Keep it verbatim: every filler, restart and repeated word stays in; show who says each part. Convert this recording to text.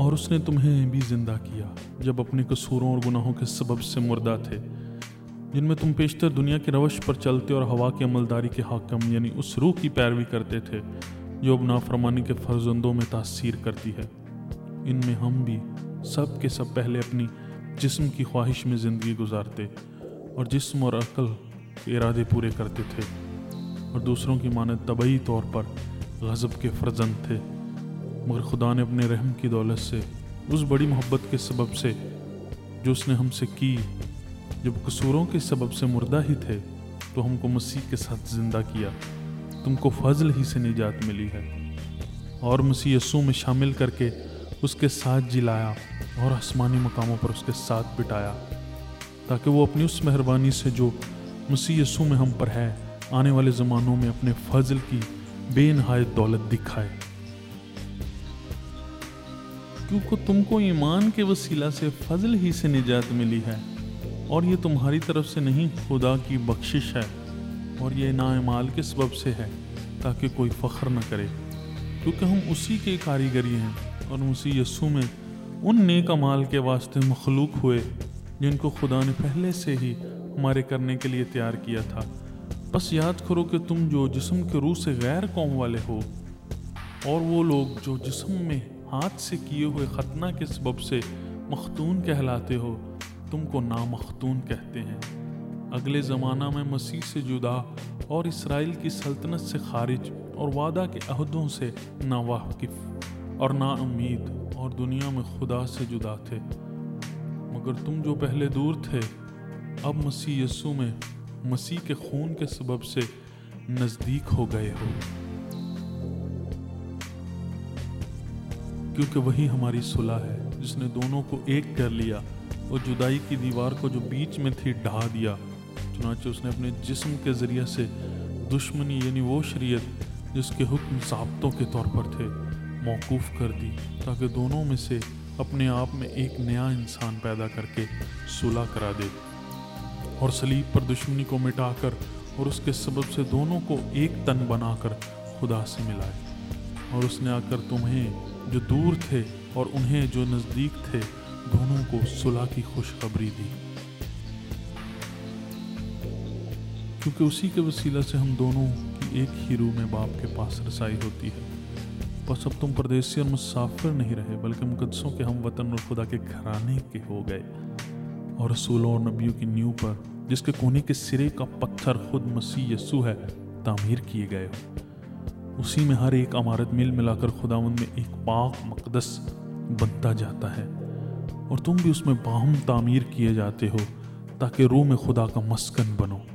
Speaker 1: اور اس نے تمہیں بھی زندہ کیا جب اپنے قصوروں اور گناہوں کے سبب سے مردہ تھے، جن میں تم بیشتر دنیا کی روش پر چلتے اور ہوا کی عملداری کے حاکم یعنی اس روح کی پیروی کرتے تھے جو اب نافرمانی کے فرزندوں میں تاثیر کرتی ہے۔ ان میں ہم بھی سب کے سب پہلے اپنی جسم کی خواہش میں زندگی گزارتے اور جسم اور عقل کے ارادے پورے کرتے تھے، اور دوسروں کی مانند طبعی طور پر غضب کے فرزند تھے۔ مگر خدا نے اپنے رحم کی دولت سے، اس بڑی محبت کے سبب سے جو اس نے ہم سے کی، جب قصوروں کے سبب سے مردہ ہی تھے تو ہم کو مسیح کے ساتھ زندہ کیا۔ تم کو فضل ہی سے نجات ملی ہے، اور مسیح یسوع میں شامل کر کے اس کے ساتھ جلایا اور آسمانی مقاموں پر اس کے ساتھ بٹھایا، تاکہ وہ اپنی اس مہربانی سے جو مسیح یسوع میں ہم پر ہے، آنے والے زمانوں میں اپنے فضل کی بے نہایت دولت دکھائے۔ کیونکہ تم کو ایمان کے وسیلہ سے فضل ہی سے نجات ملی ہے، اور یہ تمہاری طرف سے نہیں، خدا کی بخشش ہے، اور یہ نا اعمال کے سبب سے ہے تاکہ کوئی فخر نہ کرے، کیونکہ ہم اسی کے کاریگری ہیں اور مسیح یسوع میں ان نیک اعمال کے واسطے مخلوق ہوئے جن کو خدا نے پہلے سے ہی ہمارے کرنے کے لیے تیار کیا تھا۔ بس یاد کرو کہ تم جو جسم کے روح سے غیر قوم والے ہو، اور وہ لوگ جو جسم میں ہاتھ سے کیے ہوئے ختنہ کے سبب سے مختون کہلاتے ہو، تم کو نامختون کہتے ہیں۔ اگلے زمانہ میں مسیح سے جدا اور اسرائیل کی سلطنت سے خارج اور وعدہ کے عہدوں سے ناواقف اور نا امید اور دنیا میں خدا سے جدا تھے۔ مگر تم جو پہلے دور تھے، اب مسیح یسوع میں مسیح کے خون کے سبب سے نزدیک ہو گئے ہو، کیونکہ وہی ہماری صلح ہے جس نے دونوں کو ایک کر لیا اور جدائی کی دیوار کو جو بیچ میں تھی ڈھا دیا۔ چنانچہ اس نے اپنے جسم کے ذریعے سے دشمنی یعنی وہ شریعت جس کے حکم ضابطوں کے طور پر تھے موقوف کر دی، تاکہ دونوں میں سے اپنے آپ میں ایک نیا انسان پیدا کر کے صلح کرا دے، اور صلیب پر دشمنی کو مٹا کر اور اس کے سبب سے دونوں کو ایک تن بنا کر خدا سے ملائے۔ اور اس نے آ کر تمہیں جو دور تھے اور انہیں جو نزدیک تھے دونوں کو صلح کی خوشخبری دی، کیونکہ اسی کے وسیلہ سے ہم دونوں کی ایک ہی روح میں باپ کے پاس رسائی ہوتی ہے۔ بس اب تم پردیسی اور مسافر نہیں رہے، بلکہ مقدسوں کے ہم وطن اور خدا کے گھرانے کے ہو گئے، اور رسولوں اور نبیوں کی نیو پر، جس کے کونے کے سرے کا پتھر خود مسیح یسوع ہے، تعمیر کیے گئے ہو۔ اسی میں ہر ایک عمارت مل ملا کر خداوند میں ایک پاک مقدس بنتا جاتا ہے، اور تم بھی اس میں باہم تعمیر کیے جاتے ہو تاکہ روح میں خدا کا مسکن بنو۔